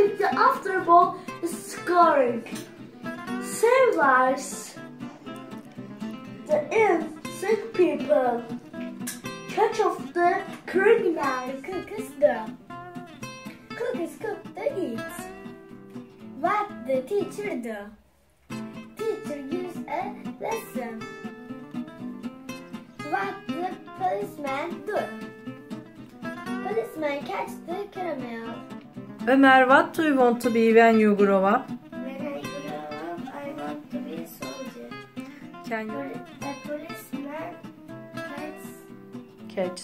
Running the after ball is scoring. Sailors, the sick people. Catch of the criminal. Cook is cook to eat. What the teacher do? Teacher use a lesson. What the policeman do? Policeman catch the criminal. Ömer, what do you want to be when you grow up? When I grow up, I want to be a soldier. Can you A policeman catch?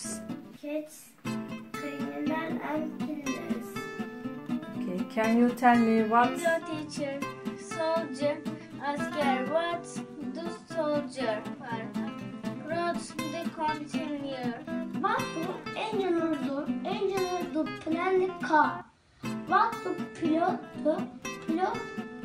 Criminal and killers. Okay. Can you tell me what? Your teacher, soldier, asker, what do soldier road the continue? What do engineer do? Engineer do plan the car. What do pilot do? Pilot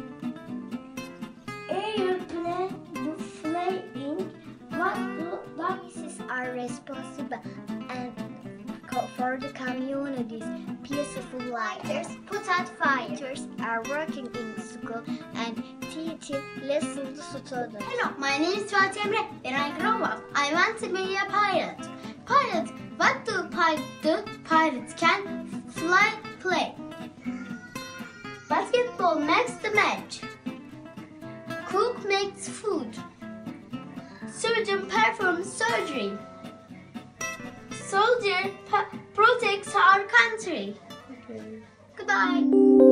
airplane do flying. What do Policies are responsible and for the communities. Peaceful lighters, put out fighters are working in school and teaching lessons to students. Hello, my name is Fatih Emre. When I grow up, I want to be a pilot. Pilot, what do pilots do? Pilots can fly, play. Basketball makes the match. Cook makes food. Surgeon performs surgery. Soldier protects our country. Goodbye.